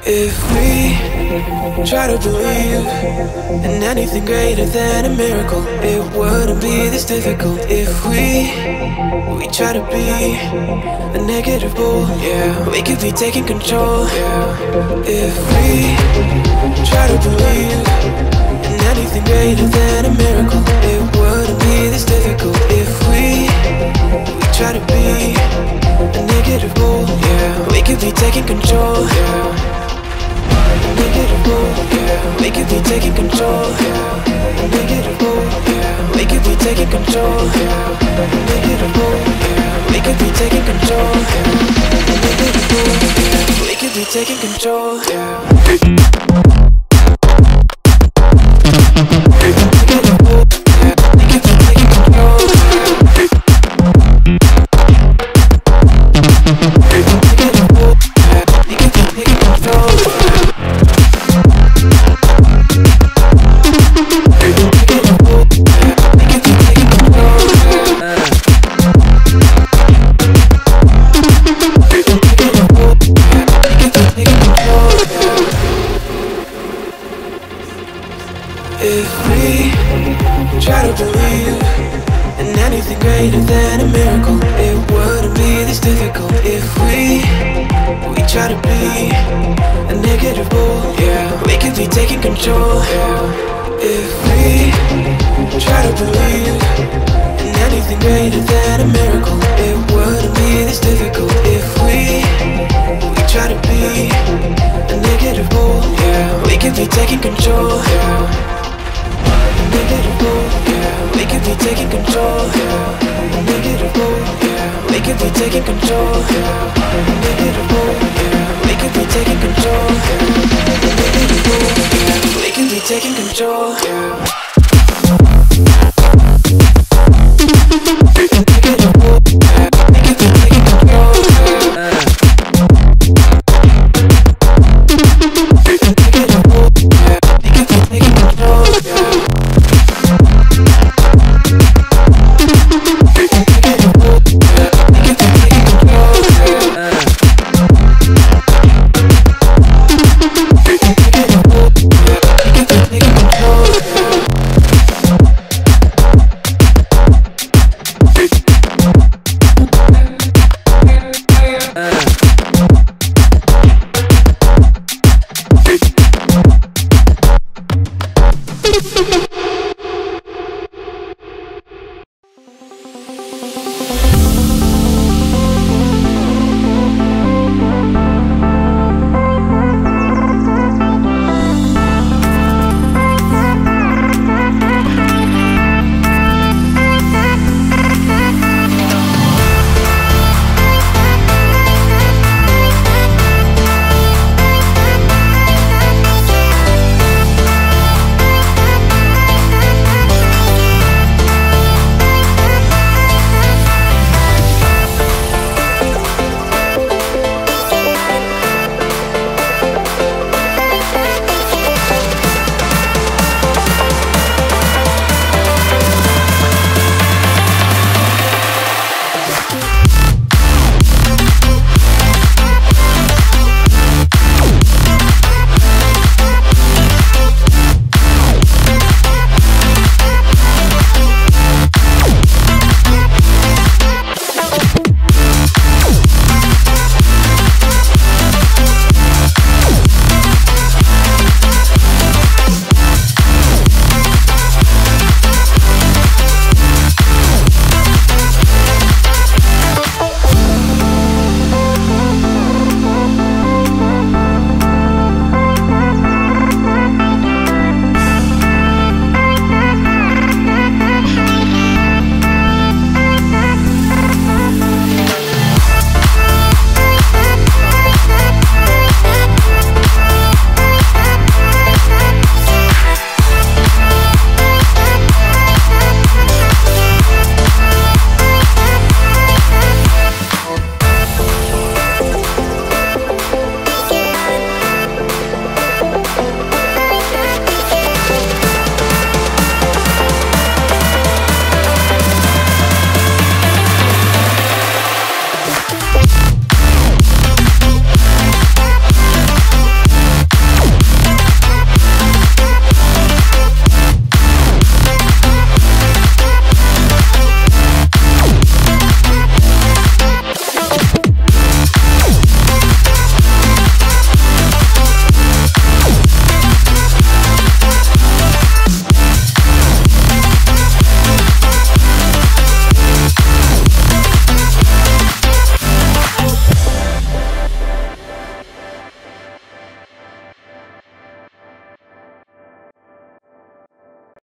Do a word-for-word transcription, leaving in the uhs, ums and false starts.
If we try to believe in anything greater than a miracle, it wouldn't be this difficult. If we we try to be a negative bull, yeah, we could be taking control. Yeah. If we try to believe in anything greater than a miracle, it wouldn't be this difficult. If we we try to be a negative bull, yeah, we could be taking control. Yeah. Negative bull, yeah, we could be taking control. Yeah. Negative bull, yeah, we could be taking control. Yeah. Negative bull, yeah, we could be taking control. Yeah. Negative bull, yeah, we could be taking control. Yeah. If we try to believe in anything greater than a miracle, it wouldn't be this difficult. If we we try to be a negative bull, yeah, we could be taking control. Yeah. If we try to believe in anything greater than a miracle, it wouldn't be this difficult. If we we try to be a negative bull, yeah, we could be taking control. Yeah. Negative bull, yeah, we could be taking control. Yeah. Negative bull, yeah, we could be taking control. Yeah. Negative bull, yeah, we could be taking control. Yeah. Negative bull, yeah, we could be taking control. Yeah.